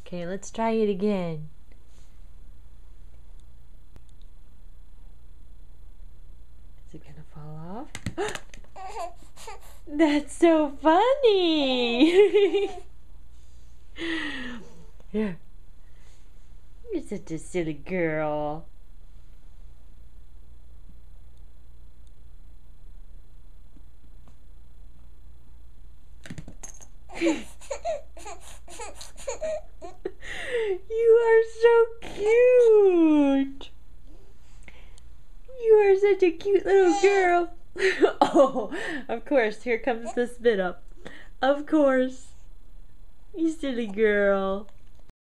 Okay, let's try it again. Is it gonna fall off? That's so funny! Here. You're such a silly girl. You are so cute. You are such a cute little girl. Oh, of course, here comes the spit up. Of course. You silly girl.